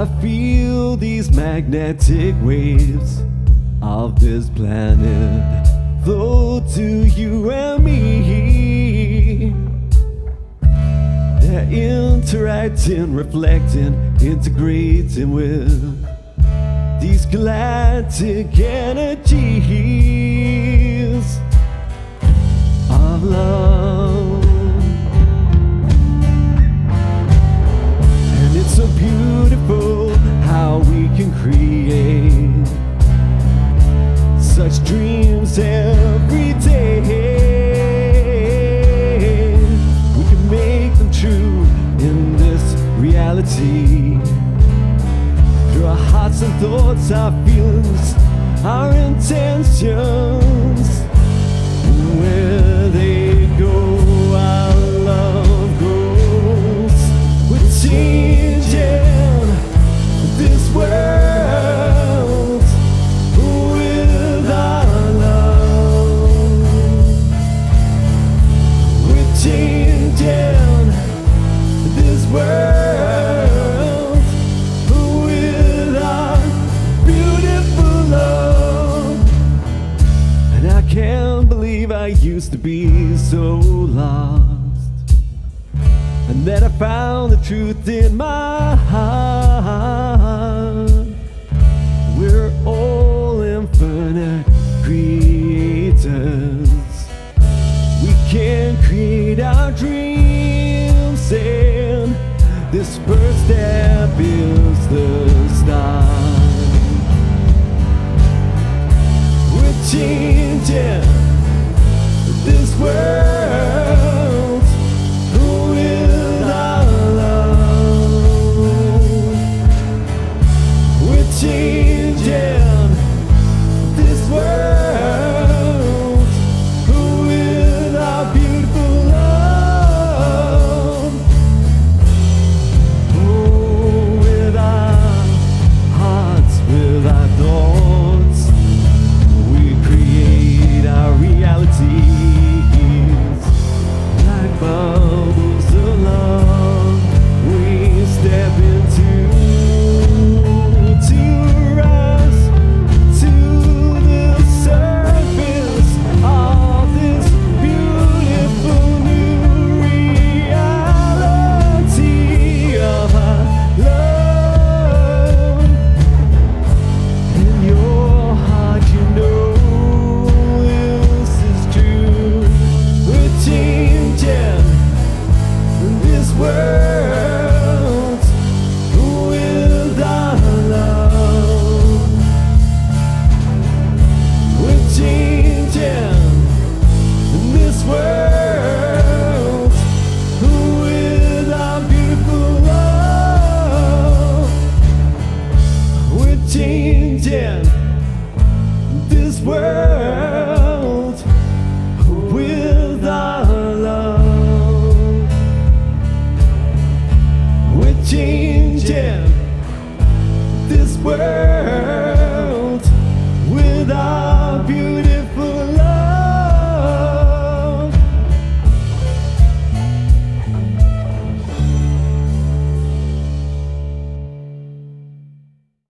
I feel these magnetic waves of this planet flow to you and me. They're interacting, reflecting, integrating with these galactic energies of love. And it's so beautiful how we can create such dreams every day. We can make them true in this reality. Through our hearts and thoughts, our feelings, our intentions. Where they go, our love goes. We're changing this world with our love. We're changing this world with our beautiful love. And I can't believe I used to be so lost, and that I found the truth in my heart. We're all infinite creators. We can create our dreams, and this first step is the start. We're changing this world